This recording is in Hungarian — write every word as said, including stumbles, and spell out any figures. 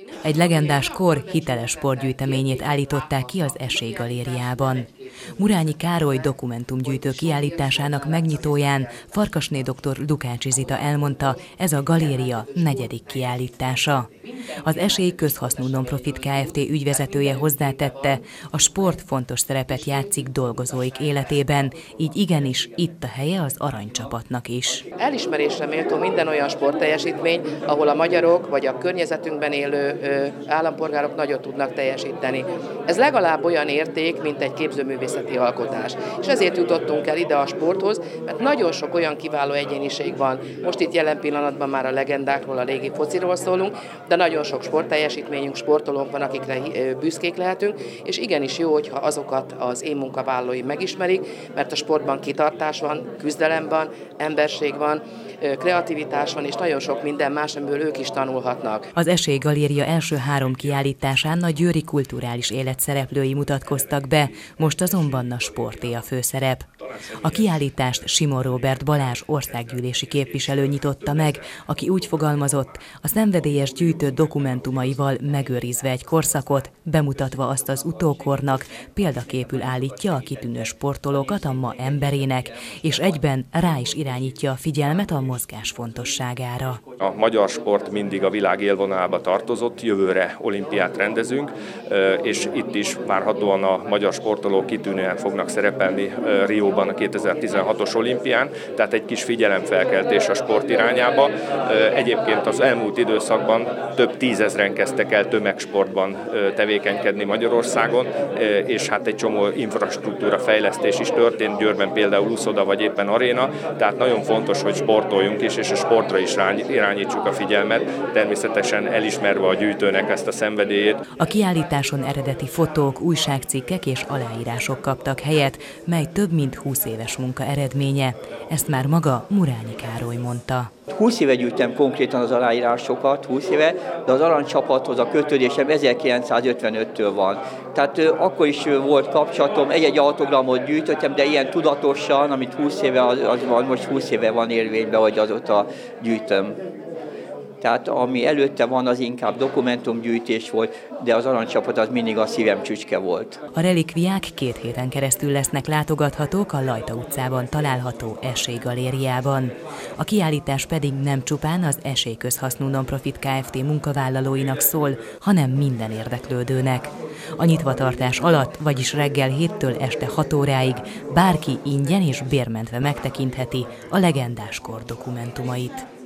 Egy legendás kor hiteles sportgyűjteményét állították ki az Esély Galériában. Murányi Károly dokumentumgyűjtő kiállításának megnyitóján Farkasné dr. Lukácsi Zita elmondta, ez a galéria negyedik kiállítása. Az Esély közhasznú non-profit Kft. Ügyvezetője hozzátette, a sport fontos szerepet játszik dolgozóik életében, így igenis itt a helye az aranycsapatnak is. Elismerésre méltó minden olyan sportteljesítmény, ahol a magyarok vagy a környezetünkben élő állampolgárok nagyot tudnak teljesíteni. Ez legalább olyan érték, mint egy képzőművészeti alkotás. És ezért jutottunk el ide a sporthoz, mert nagyon sok olyan kiváló egyéniség van. Most itt jelen pillanatban már a legendákról, a régi fociról szólunk, de nagyon sok sportteljesítményünk, sportolónk van, akikre büszkék lehetünk, és igenis jó, hogyha azokat az én munkavállalóim megismerik, mert a sportban kitartás van, küzdelem van, emberség van, kreativitás van, és nagyon sok minden más, amiből ők is tanulhatnak. Az Esély Galéria első három kiállításán a győri kulturális élet szereplői mutatkoztak be, most azonban a sporté a főszerep. A kiállítást Simon Róbert Balázs országgyűlési képviselő nyitotta meg, aki úgy fogalmazott, a szenvedélyes gyűjtő dokumentumaival megőrizve egy korszakot, bemutatva azt az utókornak, példaképül állítja a kitűnő sportolókat a ma emberének, és egyben rá is irányítja a figyelmet a mozgás fontosságára. A magyar sport mindig a világ élvonalába tartozott, jövőre olimpiát rendezünk, és itt is várhatóan a magyar sportolók kitűnően fognak szerepelni Rióban a kétezer-tizenhatos olimpián, tehát egy kis figyelemfelkeltés a sport irányába. Egyébként az elmúlt időszakban több tízezren kezdtek el tömegsportban tevékenykedni Magyarországon, és hát egy csomó infrastruktúra fejlesztés is történt, Győrben például uszoda vagy éppen aréna, tehát nagyon fontos, hogy sportoljunk is, és a sportra is irányítsuk a figyelmet, természetesen elismerve a gyűjtőnek ezt a szenvedélyét. A kiállításon eredeti fotók, újságcikkek és aláírások kaptak helyet, mely több mint húsz éves munka eredménye. Ezt már maga Murányi Károly mondta. húsz éve gyűjtem konkrétan az aláírásokat, húsz éve, de az aranycsapathoz a kötődésem ezerkilencszázötvenöttől van. Tehát akkor is volt kapcsolatom, egy-egy autogramot gyűjtöttem, de ilyen tudatosan, amit húsz éve, az, az van, most húsz éve van érvényben, hogy azóta gyűjtöm. Tehát ami előtte van, az inkább dokumentumgyűjtés volt, de az aranycsapat az mindig a szívem csücske volt. A relikviák két héten keresztül lesznek látogathatók a Lajta utcában található Esély Galériában. A kiállítás pedig nem csupán az Esély közhasznú non-profit Kft. Munkavállalóinak szól, hanem minden érdeklődőnek. A nyitvatartás alatt, vagyis reggel héttől este hat óráig bárki ingyen és bérmentve megtekintheti a legendás kor dokumentumait.